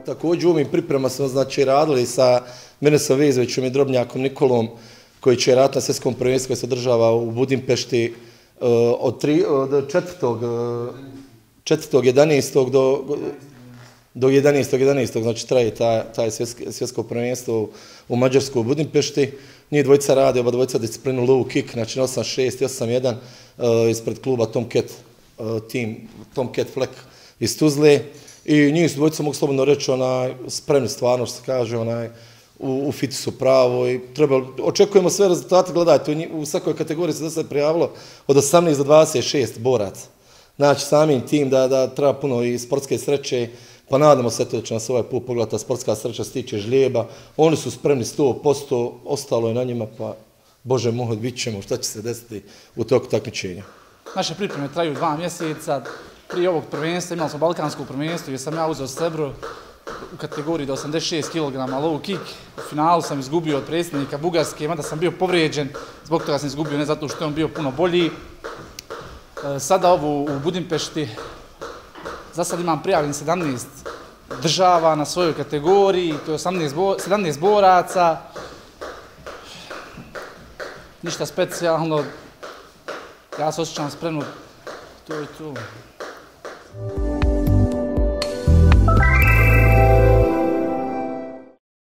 također u ovim pripremama smo znači radili sa Mirisom Vezovićem i Drobnjakom Nikolom koji će raditi na svjetskom prvenstvu koji se održava u Budimpešti od 4.11. do 11.11. znači traje taj svjetsko prvenstvo u Mađarskoj u Budimpešti. Njih dvojica rade, oba dvojica disciplinu low kick, znači na 8.6 i 8.1 ispred kluba Tomcat Fleck iz Tuzle. I njih dvojica mogu slobodno reći spremni stvarno što se kaže u fitisu pravo i očekujemo sve rezultate, gledajte, u svakoj kategoriji se do sada prijavilo od 18 do 26 boraca. Znači samim tim da treba puno i sportske sreće, pa nadamo se da će nas ovaj put pogledati sportska sreća se tiče žlijeba. Oni su spremni 100%, ostalo je na njima, pa Bože moj, vidit ćemo šta će se desiti u toku takmičenja. Naše pripreme traju 2 mjeseca. Prije ovog prvenstva imali smo balkansko prvenstvo gdje sam ja uzeo srebro u kategoriji do 86 kg low kick. U finalu sam izgubio od predsjednika Bugarske, mada sam bio povrijeđen, zbog toga sam izgubio, ne zato što je on bio puno bolji. Sada ovo u Budimpešti, za sad imam prijavljen 17 država na svojoj kategoriji, to je 17 boraca. Ništa specijalno, ja se osjećam spremno, to je to.